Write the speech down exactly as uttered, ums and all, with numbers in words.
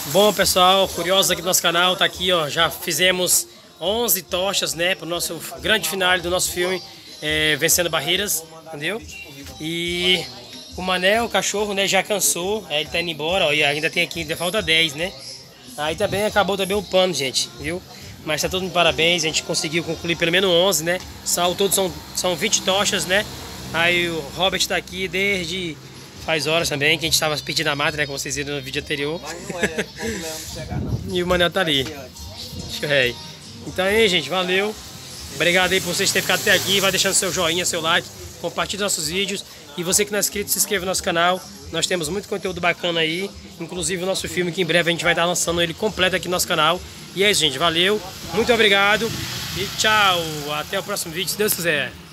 Bom, pessoal, curiosos aqui do nosso canal, tá aqui, ó, já fizemos onze tochas, né, pro nosso grande final do nosso filme, é, Vencendo Barreiras, entendeu? E o Mané, o cachorro, né, já cansou, aí ele tá indo embora, ó, e ainda tem aqui, ainda falta dez, né? Aí também acabou também o pano, gente, viu? Mas tá todo mundo de parabéns, a gente conseguiu concluir pelo menos onze, né? Ao todo são, são vinte tochas, né? Aí o Robert tá aqui desde faz horas também, que a gente tava pedindo a mata, né? Como vocês viram no vídeo anterior. Mas não é problema chegar, não. E o Manel tá ali. É. Então aí, gente, valeu. Obrigado aí por vocês terem ficado até aqui. Vai deixando seu joinha, seu like, compartilhe nossos vídeos. E você que não é inscrito, se inscreva no nosso canal. Nós temos muito conteúdo bacana aí. Inclusive o nosso filme, que em breve a gente vai estar lançando ele completo aqui no nosso canal. E é isso, gente. Valeu. Muito obrigado. E tchau. Até o próximo vídeo, se Deus quiser.